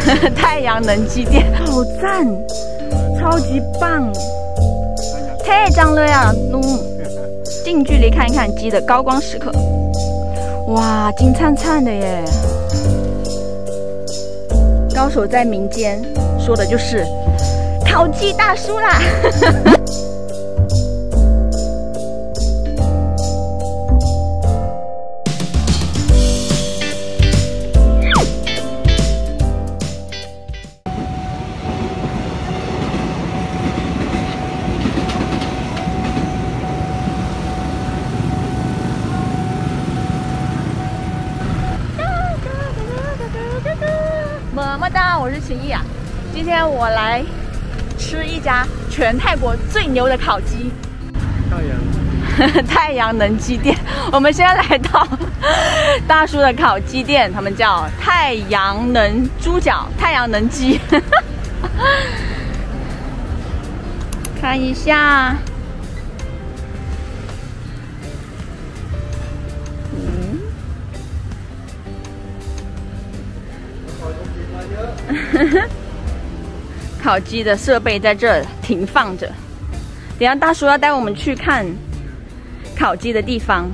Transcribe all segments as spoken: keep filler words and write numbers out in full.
太阳能机店，好赞，超级棒！太脏了呀，嗯，近距离看一看鸡的高光时刻，哇，金灿灿的耶！高手在民间，说的就是烤鸡大叔啦。么么哒，我是秦艺啊。今天我来吃一家全泰国最牛的烤鸡， 太阳太阳能鸡店。我们现在来到大叔的烤鸡店，他们叫太阳能猪脚、太阳能鸡。看一下。 烤鸡的设备在这停放着，等一下大叔要带我们去看烤鸡的地方。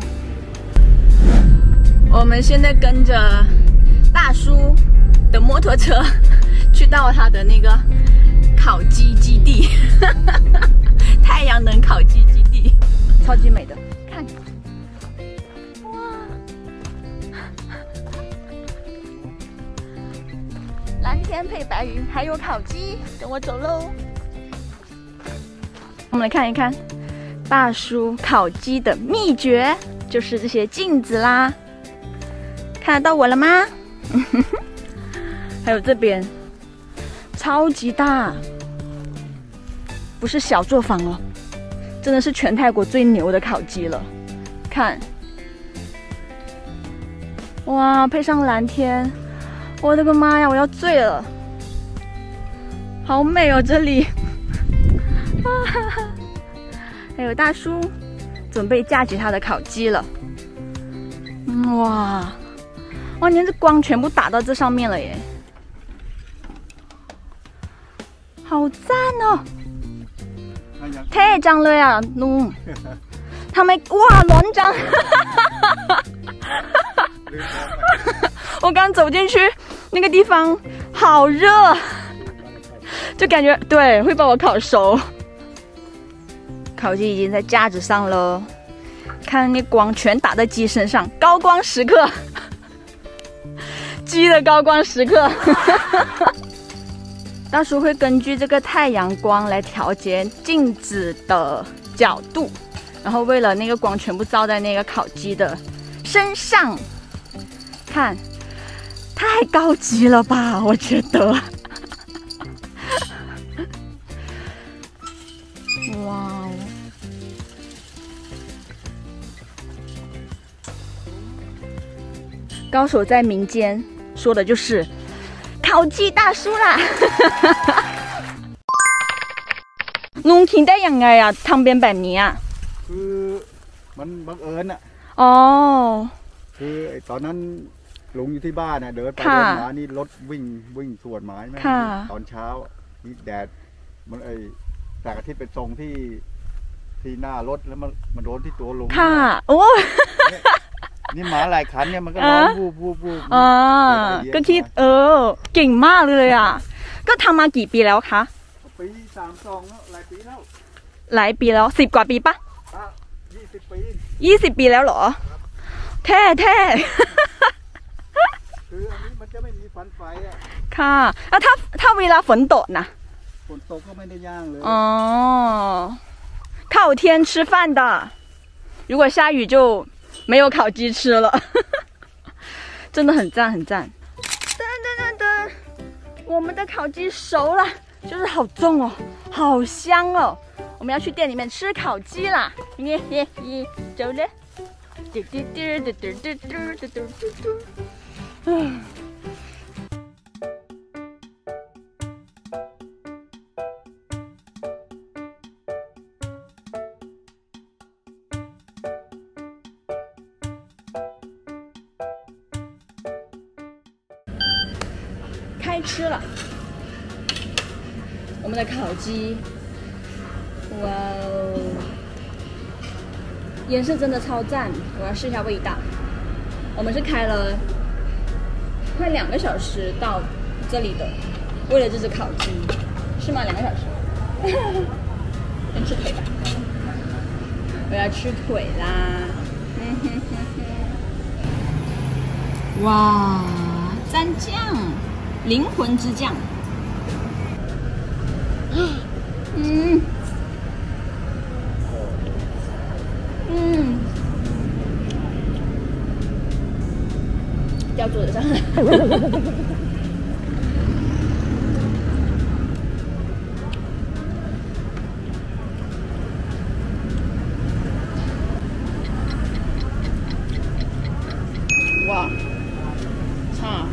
我们现在跟着大叔的摩托车去到他的那个烤鸡基地，太阳能烤鸡基地，超级美的，看。 蓝天配白云，还有烤鸡，跟我走喽！我们来看一看大叔烤鸡的秘诀，就是这些镜子啦。看得到我了吗？还有这边，超级大，不是小作坊哦，真的是全泰国最牛的烤鸡了。看，哇，配上蓝天。 我的个妈呀！我要醉了，好美哦这里！啊哈哈，还有大叔准备架起他的烤鸡了。嗯，哇哇，连这光全部打到这上面了耶，好赞哦！太脏了呀，弄他们哇乱脏！我刚走进去。 那个地方好热，就感觉对会把我烤熟。烤鸡已经在架子上了，看那光全打在鸡身上，高光时刻，鸡的高光时刻。大叔会根据这个太阳光来调节镜子的角度，然后为了那个光全部照在那个烤鸡的身上，看。 太高级了吧，我觉得。哇哦！高手在民间，说的就是烤鸡大叔啦。ลุงคิดได้ยังไงอะทำเป็นแบบนี้อะคือมันบังเอิญอะอ๋อคือตอนนั้น ลุงอยู่ที่บ้านนะเดินไปเดินมานี่รถวิ่งวิ่งสวนไม้ไหมตอนเช้านี่แดดมันไอแสงอาทิตย์ไปตรงที่ที่หน้ารถแล้วมันมันโดนที่ตัวลุงค่ะโอ้นี่หมาหลายคันเนี่ยมันก็ร้องวูบวูบวูบอ่าก็คิดเออเก่งมากเลยอ่ะก็ทำมากี่ปีแล้วคะปีสามสองแล้วหลายปีแล้วหลายปีแล้วสิบกว่าปีปะยี่สิบปียี่สิบปีแล้วเหรอแท้แท้คืออันนี้มันจะไม่มีฟันไฟอ่ะค่ะแล้วถ้าถ้าเวลาฝนตกนะฝนตกก็ไม่ได้ย่างเลยอ๋อ靠天吃饭的如果下雨就没有烤鸡吃了真的很赞很赞噔噔噔噔我们的烤鸡熟了就是好重哦好香哦我们要去店里面吃烤鸡啦耶耶耶走了嘟嘟嘟嘟嘟嘟嘟嘟嘟嘟嗯， 开吃了。我们的烤鸡，哇哦，颜色真的超赞！我要试一下味道。我们是开了快两个小时到这里的，为了这只烤鸡，是吗？两个小时。先吃腿吧，我要吃腿啦！嗯哼哼哼。哇，蘸酱，灵魂之酱。嗯，嗯，掉桌子上了。哇，差，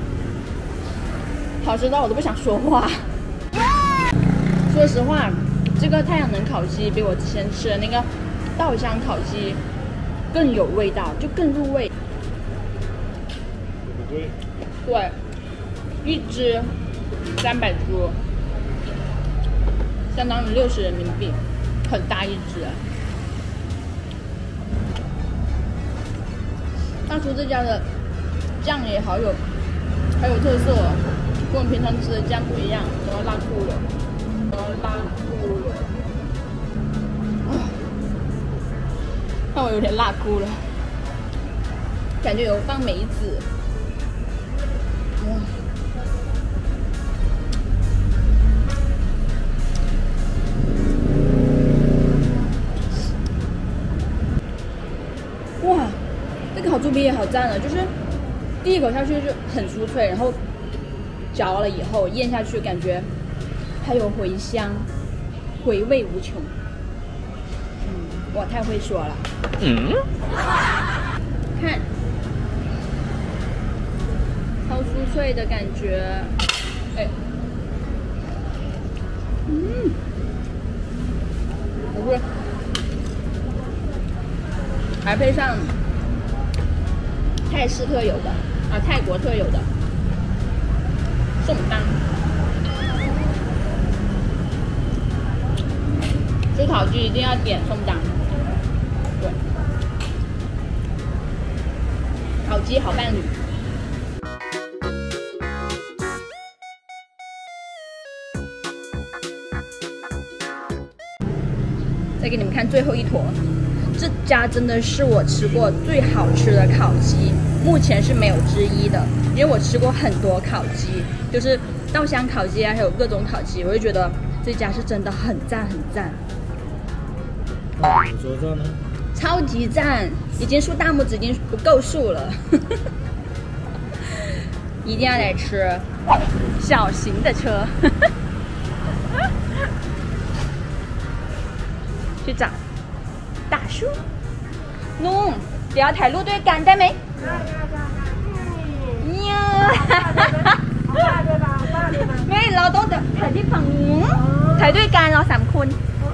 好吃到我都不想说话。说实话，这个太阳能烤鸡比我之前吃的那个稻香烤鸡更有味道，就更入味。对，一只三百铢，相当于六十人民币，很大一只。大叔这家的酱也好有，好有特色哦，跟我们平常吃的酱不一样，然后辣哭了。拉哭了，让我有点辣哭了，感觉有放梅子，哇！哇，这个烤猪皮也好赞啊，就是第一口下去就很酥脆，然后嚼了以后咽下去感觉。还有回香，回味无穷。嗯，我太会说了。嗯，看，超酥脆的感觉。哎，嗯，不是，还配上泰式特有的啊，泰国特有的宋当。吃烤鸡一定要点松当，对，烤鸡好伴侣。再给你们看最后一坨，这家真的是我吃过最好吃的烤鸡，目前是没有之一的。因为我吃过很多烤鸡，就是稻香烤鸡啊，还有各种烤鸡，我就觉得这家是真的很赞很赞。 你说这呢？ 超级赞，已经竖大拇指已经不够数了，一定要来吃。小型的车，去找大叔。喏，เดี๋ยวถ่ายรูปด้วยกันได้ไหมเนี่ยไม่เราต้องถ่ายที่ฝั่งนู้นถ่ายด้วยกันเราสามคน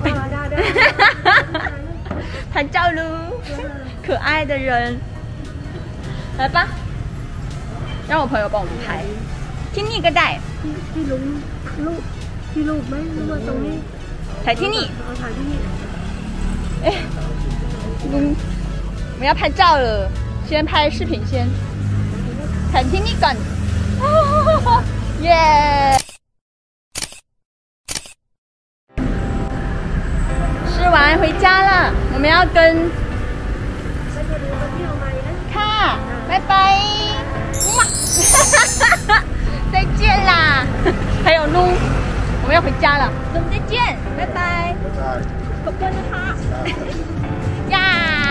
谭照路，可爱的人，来吧，让我朋友帮我们拍。ที่นี่ก็ได้ที่ลุงลูกที่ลูกไหมหรือว่าตรงนี้ถ่ายที่นี่ถ่ายที่นี่哎ลุง我们要拍照了，先拍视频先ถ่ายที่นี่ก่อน耶吃完回家了，我们要跟看，拜拜，再见啦！还有路，我们要回家了，我们再见，拜拜，ขอบคุณนะคะ呀，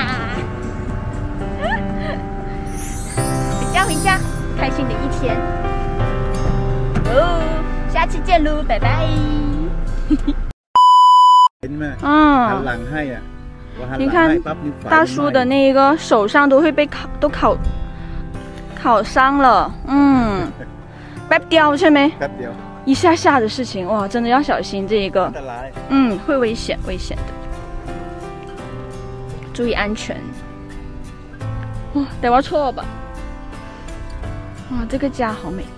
回家回家，开心的一天，哦，下次见喽，拜拜。嗯，你看大叔的那个手上都会被烤，都烤烤伤了。嗯，แป๊บเดียวใช่ไหม？แป๊บเดียว，一下下的事情，哇，真的要小心这一个。嗯，会危险，危险的，注意安全。哇，แต่ว่าชอบ啊！哇，这个家好美。